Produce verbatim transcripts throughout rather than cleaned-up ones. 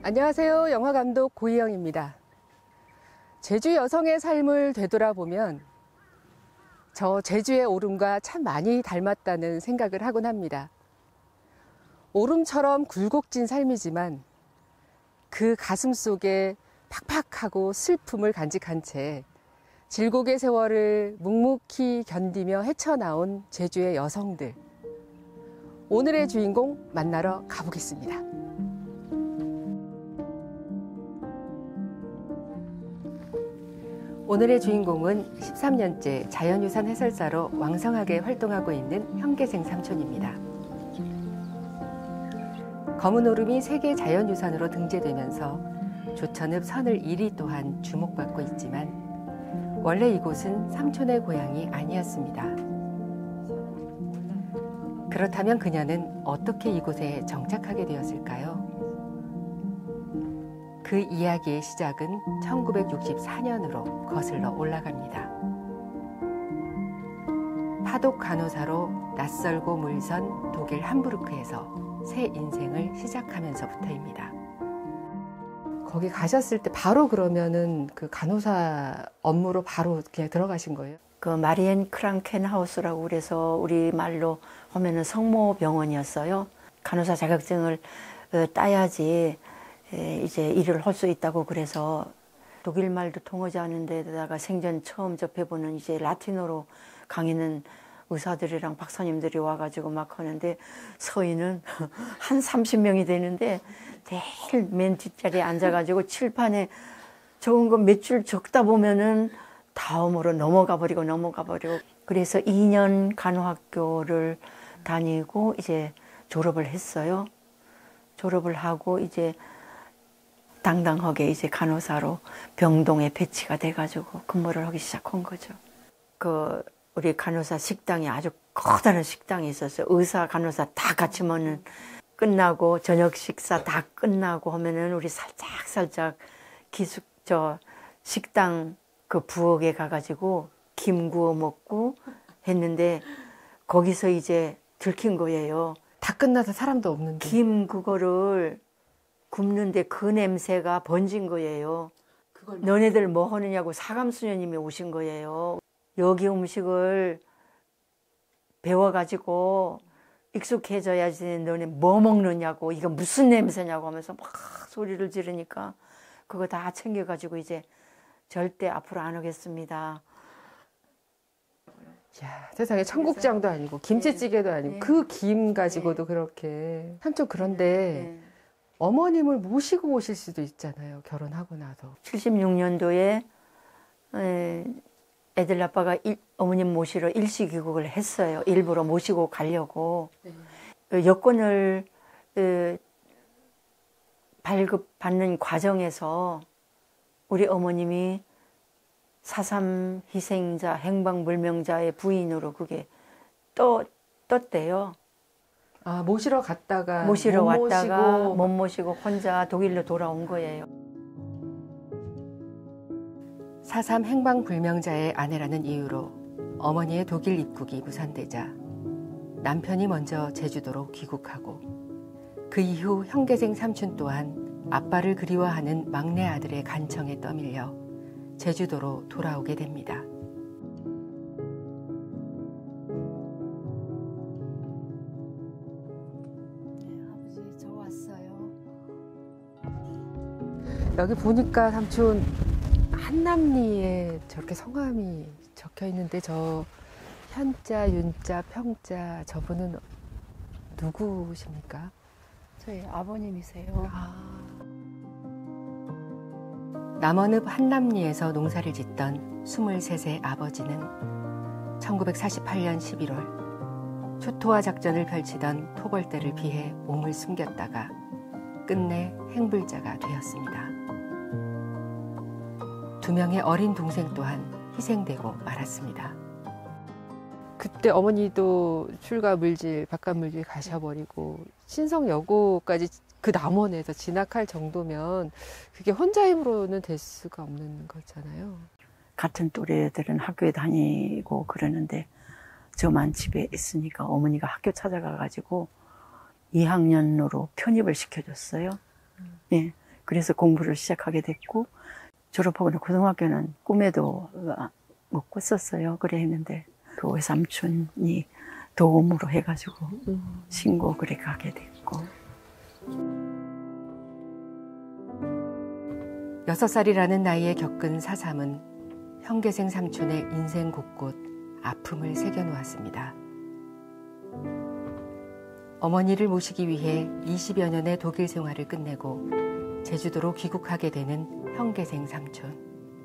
안녕하세요. 영화감독 고희영입니다. 제주 여성의 삶을 되돌아보면 저 제주의 오름과 참 많이 닮았다는 생각을 하곤 합니다. 오름처럼 굴곡진 삶이지만 그 가슴 속에 팍팍하고 슬픔을 간직한 채 질곡의 세월을 묵묵히 견디며 헤쳐나온 제주의 여성들. 오늘의 주인공 만나러 가보겠습니다. 오늘의 주인공은 십삼 년째 자연유산 해설사로 왕성하게 활동하고 있는 현계생 삼촌입니다. 검은 오름이 세계 자연유산으로 등재되면서 조천읍 선을 일 위 또한 주목받고 있지만 원래 이곳은 삼촌의 고향이 아니었습니다. 그렇다면 그녀는 어떻게 이곳에 정착하게 되었을까요? 그 이야기의 시작은 천구백육십사 년으로 거슬러 올라갑니다. 파독 간호사로 낯설고 물선 독일 함부르크에서 새 인생을 시작하면서부터입니다. 거기 가셨을 때 바로 그러면은 그 간호사 업무로 바로 그냥 들어가신 거예요? 그 마리엔 크랑켄하우스라고 그래서 우리 말로 하면은 성모병원이었어요. 간호사 자격증을 따야지 이제 일을 할 수 있다고 그래서 독일 말도 통하지 않은 데다가 생전 처음 접해보는 이제 라틴어로 강의는 의사들이랑 박사님들이 와가지고 막 하는데 서인은 한 삼십 명이 되는데 매일 맨 뒷자리에 앉아가지고 칠판에 적은 거 몇 줄 적다 보면은 다음으로 넘어가 버리고 넘어가 버리고 그래서 이 년 간호학교를 다니고 이제 졸업을 했어요. 졸업을 하고 이제 당당하게 이제 간호사로 병동에 배치가 돼가지고 근무를 하기 시작한 거죠. 그 우리 간호사 식당이 아주 커다란 식당이 있었어요. 의사, 간호사 다 같이 먹는 끝나고 저녁 식사 다 끝나고 하면은 우리 살짝 살짝 기숙 저 식당 그 부엌에 가가지고 김 구워 먹고 했는데 거기서 이제 들킨 거예요. 다 끝나서 사람도 없는데. 김 그거를 굽는데 그 냄새가 번진 거예요. 그걸 너네들 뭐 하느냐고 사감수녀님이 오신 거예요. 여기 음식을 배워가지고 익숙해져야지 너네 뭐 먹느냐고 이거 무슨 냄새냐고 하면서 막 소리를 지르니까 그거 다 챙겨가지고 이제 절대 앞으로 안 오겠습니다. 야, 세상에 청국장도 아니고 김치찌개도 아니고 네. 그 김 가지고도 네. 그렇게. 삼촌 그런데 네. 어머님을 모시고 오실 수도 있잖아요. 결혼하고 나서. 칠십육 년도에 애들 아빠가 일, 어머님 모시러 일시 귀국을 했어요. 일부러 모시고 가려고. 네. 여권을 에, 발급받는 과정에서 우리 어머님이 사삼 희생자, 행방불명자의 부인으로 그게 떠, 떴대요. 아, 모시러 갔다가 모시러 못 왔다가 모시고. 못 모시고 혼자 독일로 돌아온 거예요. 사삼 행방불명자의 아내라는 이유로 어머니의 독일 입국이 무산되자 남편이 먼저 제주도로 귀국하고 그 이후 현계생 삼촌 또한 아빠를 그리워하는 막내 아들의 간청에 떠밀려 제주도로 돌아오게 됩니다. 여기 보니까 삼촌 한남리에 저렇게 성함이 적혀 있는데 저 현자, 윤자, 평자 저분은 누구십니까? 저희 아버님이세요. 아. 남원읍 한남리에서 농사를 짓던 스물세 세 아버지는 천구백사십팔 년 십일월 초토화 작전을 펼치던 토벌대를 피해 몸을 숨겼다가 끝내 행불자가 되었습니다. 두 명의 어린 동생 또한 희생되고 말았습니다. 그때 어머니도 출가 물질, 바깥 물질 가셔버리고 신성여고까지 그 남원에서 진학할 정도면 그게 혼자 힘으로는 될 수가 없는 거잖아요. 같은 또래들은 학교에 다니고 그러는데 저만 집에 있으니까 어머니가 학교 찾아가가지고 이 학년으로 편입을 시켜줬어요. 음. 예. 그래서 공부를 시작하게 됐고 졸업하고 고등학교는 꿈에도 못 꿨었어요. 그래 했는데 그 외삼촌이 도움으로 해가지고 신고 그래 가게 됐고. 여섯 살이라는 나이에 겪은 사삼은 형계생 삼촌의 인생 곳곳 아픔을 새겨놓았습니다. 어머니를 모시기 위해 이십여 년의 독일 생활을 끝내고 제주도로 귀국하게 되는 형계생 삼촌.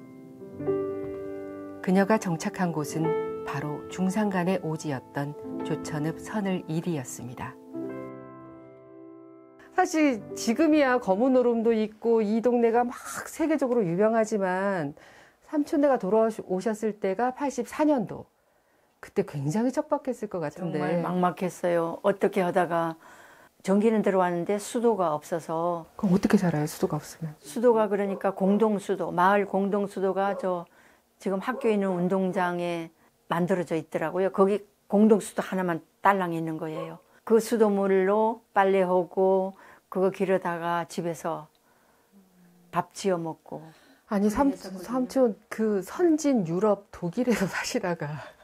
그녀가 정착한 곳은 바로 중산간의 오지였던 조천읍 선을 일이었습니다. 사실 지금이야 거문오름도 있고 이 동네가 막 세계적으로 유명하지만 삼촌네가 돌아오셨을 때가 팔십사 년도. 그때 굉장히 척박했을 것 같은데. 정말 막막했어요. 어떻게 하다가 전기는 들어왔는데 수도가 없어서. 그럼 어떻게 살아요, 수도가 없으면? 수도가 그러니까 공동수도, 마을 공동수도가 저 지금 학교에 있는 운동장에 만들어져 있더라고요. 거기 공동수도 하나만 딸랑 있는 거예요. 그 수도물로 빨래하고 그거 기르다가 집에서 밥 지어 먹고. 아니 삼, 삼촌 그 선진 유럽 독일에서 사시다가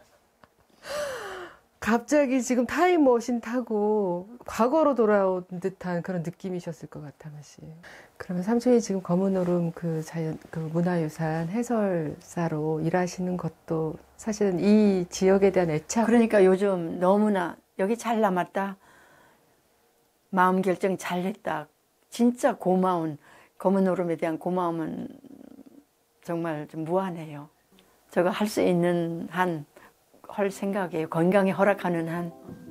갑자기 지금 타임머신 타고 과거로 돌아온 듯한 그런 느낌이셨을 것 같아, 마시. 그러면 삼촌이 지금 거문오름 그 자연, 그 문화유산 해설사로 일하시는 것도 사실은 이 지역에 대한 애착. 그러니까 요즘 너무나 여기 잘 남았다. 마음 결정 잘했다. 진짜 고마운 거문오름에 대한 고마움은 정말 좀 무한해요. 저거 할 수 있는 한 할 생각이에요. 건강이 허락하는 한.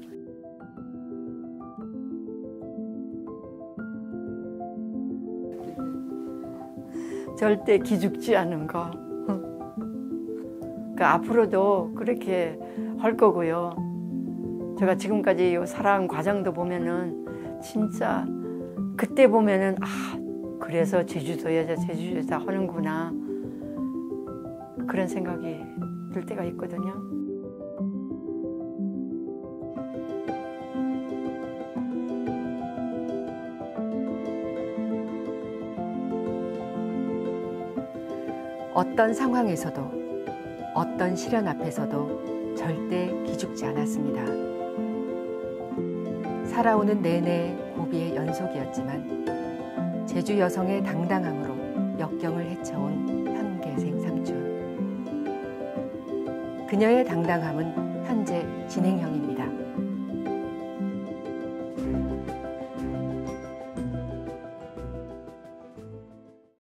절대 기죽지 않은 거. 그러니까 앞으로도 그렇게 할 거고요. 제가 지금까지 살아온 과정도 보면은 진짜 그때 보면은 아 그래서 제주도 여자 제주 여자 하는구나 그런 생각이 들 때가 있거든요. 어떤 상황에서도 어떤 시련 앞에서도 절대 기죽지 않았습니다. 살아오는 내내 고비의 연속이었지만 제주 여성의 당당함으로 역경을 헤쳐온 형계생 삼촌. 그녀의 당당함은 현재 진행형입니다.